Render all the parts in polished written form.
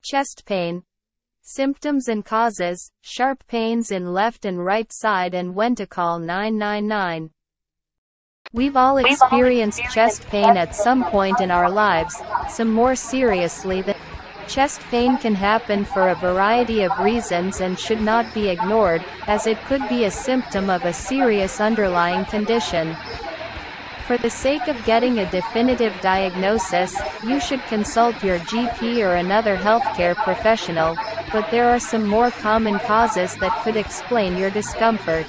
Chest pain. Symptoms and causes: sharp pains in left and right side and when to call 999. We've all experienced chest pain at some point in our lives, some more seriously than chest pain can happen for a variety of reasons and should not be ignored, as it could be a symptom of a serious underlying condition. For the sake of getting a definitive diagnosis, you should consult your GP or another healthcare professional, but there are some more common causes that could explain your discomfort.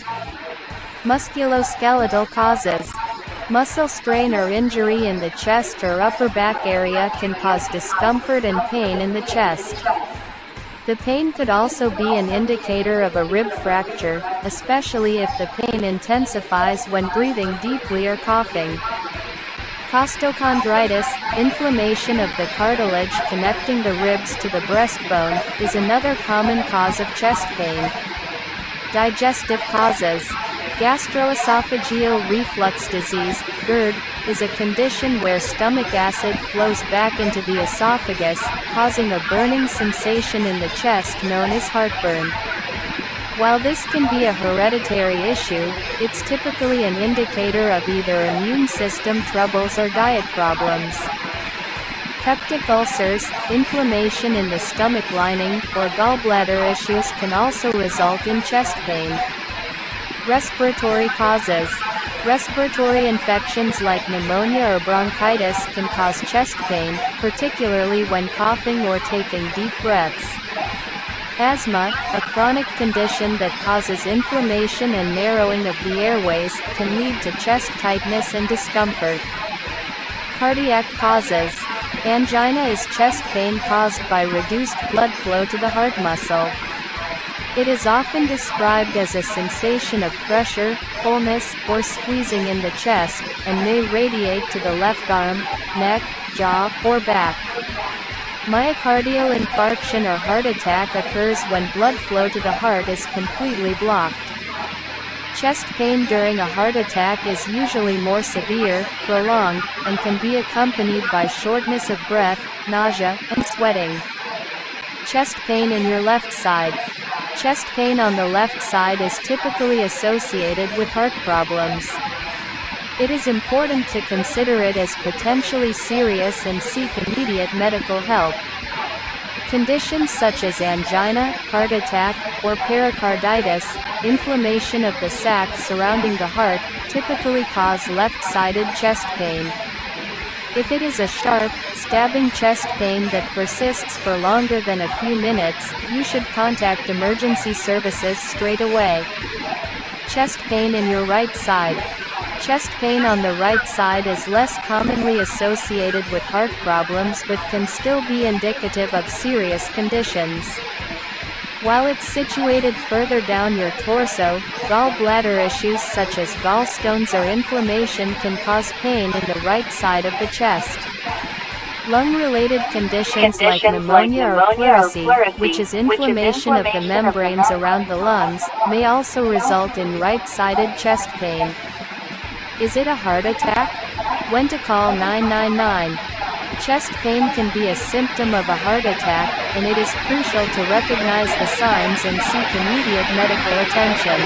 Musculoskeletal causes. Muscle strain or injury in the chest or upper back area can cause discomfort and pain in the chest. The pain could also be an indicator of a rib fracture, especially if the pain intensifies when breathing deeply or coughing. Costochondritis, inflammation of the cartilage connecting the ribs to the breastbone, is another common cause of chest pain. Digestive causes. Gastroesophageal reflux disease, GERD, is a condition where stomach acid flows back into the esophagus, causing a burning sensation in the chest known as heartburn. While this can be a hereditary issue, it's typically an indicator of either immune system troubles or diet problems. Peptic ulcers, inflammation in the stomach lining, or gallbladder issues can also result in chest pain. Respiratory causes. Respiratory infections like pneumonia or bronchitis can cause chest pain, particularly when coughing or taking deep breaths. Asthma, a chronic condition that causes inflammation and narrowing of the airways, can lead to chest tightness and discomfort. Cardiac causes. Angina is chest pain caused by reduced blood flow to the heart muscle. It is often described as a sensation of pressure, fullness, or squeezing in the chest, and may radiate to the left arm, neck, jaw, or back. Myocardial infarction or heart attack occurs when blood flow to the heart is completely blocked. Chest pain during a heart attack is usually more severe, prolonged, and can be accompanied by shortness of breath, nausea, and sweating. Chest pain in your left side. Chest pain on the left side is typically associated with heart problems. It is important to consider it as potentially serious and seek immediate medical help. Conditions such as angina, heart attack, or pericarditis, inflammation of the sac surrounding the heart, typically cause left-sided chest pain. If it is a sharp, stabbing chest pain that persists for longer than a few minutes, you should contact emergency services straight away. Chest pain in your right side. Chest pain on the right side is less commonly associated with heart problems but can still be indicative of serious conditions. While it's situated further down your torso, gallbladder issues such as gallstones or inflammation can cause pain in the right side of the chest. Lung-related conditions like pneumonia or pleurisy, which is inflammation of the membranes around the lungs, may also result in right-sided chest pain. Is it a heart attack? When to call 999. Chest pain can be a symptom of a heart attack, and it is crucial to recognize the signs and seek immediate medical attention.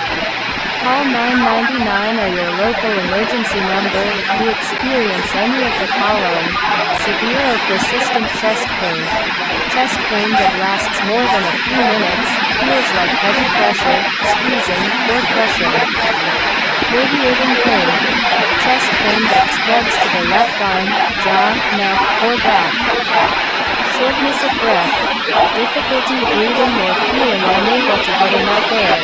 Call 999 or your local emergency number if you experience any of the following: severe or persistent chest pain that lasts more than a few minutes, feels like heavy pressure, squeezing, or crushing. Radiating pain, chest pain that spreads to the left arm, jaw, neck, or back. Shortness of breath, difficulty breathing or feeling unable to get enough air.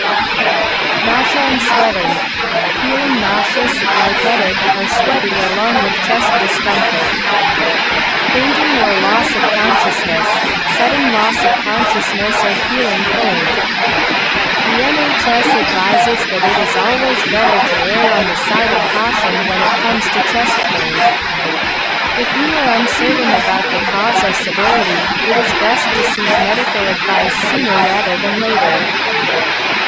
Nausea and sweating, feeling nauseous, lightheaded, or sweaty along with chest discomfort. Fainting or loss of consciousness, sudden loss of consciousness or feeling pain. The NHS advises that it is always better to err on the side of caution when it comes to chest pain. If you are uncertain about the cause or severity, it is best to seek medical advice sooner rather than later.